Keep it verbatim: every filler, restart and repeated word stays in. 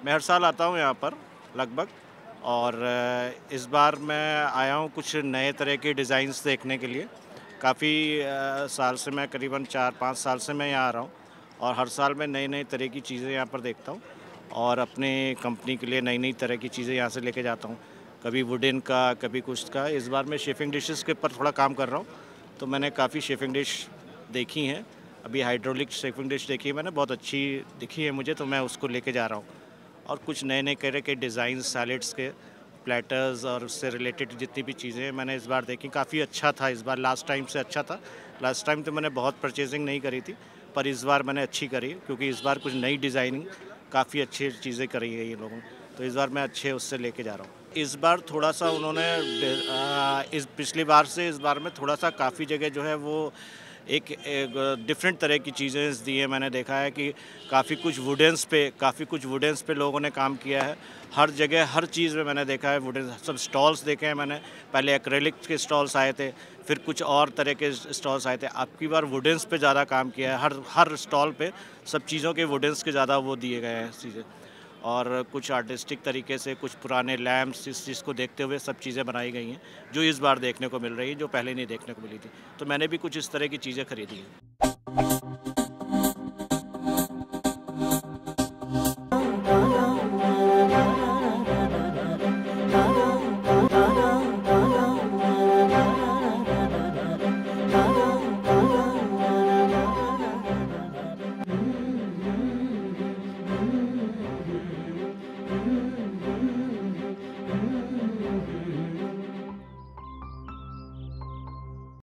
मैं हर साल आता हूँ यहाँ पर लगभग। और अ, इस बार मैं आया हूँ कुछ नए तरह के डिज़ाइंस देखने के लिए। काफ़ी अ, साल से मैं करीबन चार पाँच साल से मैं यहाँ आ रहा हूँ और हर साल मैं नई-नई तरह की चीज़ें यहाँ पर देखता हूँ और अपने कंपनी के लिए नई-नई तरह की चीज़ें यहाँ से लेके जाता हूँ। कभी वुडन का, कभी कुछ का। इस बार मैं शेफ़िंग डिशेज़ के ऊपर थोड़ा काम कर रहा हूँ, तो मैंने काफ़ी शेफ़िंग डिश देखी हैं। अभी हाइड्रोलिक शेफ़िंग डिश देखी है मैंने, बहुत अच्छी दिखी है मुझे, तो मैं उसको लेके जा रहा हूँ। और कुछ नए-नए तरह के डिज़ाइंस सैलेड्स के, प्लेटर्स और उससे रिलेटेड जितनी भी चीज़ें मैंने इस बार देखी, काफ़ी अच्छा था इस बार, लास्ट टाइम से अच्छा था। लास्ट टाइम तो मैंने बहुत परचेज़िंग नहीं करी थी, पर इस बार मैंने अच्छी करी क्योंकि इस बार कुछ नई डिज़ाइनिंग काफ़ी अच्छी चीज़ें करी है ये लोगों ने, तो इस बार मैं अच्छे उससे लेके जा रहा हूँ। इस बार थोड़ा-सा उन्होंने डे अ, इस पिछली बार से इस बार में थोड़ा-सा काफ़ी जगह जो है वो एक एक डिफरेंट तरह की चीज़ें दी है। मैंने देखा है कि काफ़ी कुछ वुडन्स पे काफ़ी कुछ वुडन्स पे लोगों ने काम किया है। हर जगह हर चीज़ में मैंने देखा है वुडन सब स्टॉल्स देखे हैं मैंने। पहले एक्रेलिक के स्टॉल्स आए थे, फिर कुछ और तरह के स्टॉल्स आए थे। अब की बार वुडन्स पे ज़्यादा काम किया है। हर हर स्टॉल पे सब चीज़ों के वुडन्स के ज़्यादा वो दिए गए हैं चीज़ें। और कुछ आर्टिस्टिक तरीके से कुछ पुराने लैंप्स इस चीज़ को देखते हुए सब चीज़ें बनाई गई हैं, जो इस बार देखने को मिल रही हैं, जो पहले नहीं देखने को मिली थी। तो मैंने भी कुछ इस तरह की चीज़ें खरीदी हैं।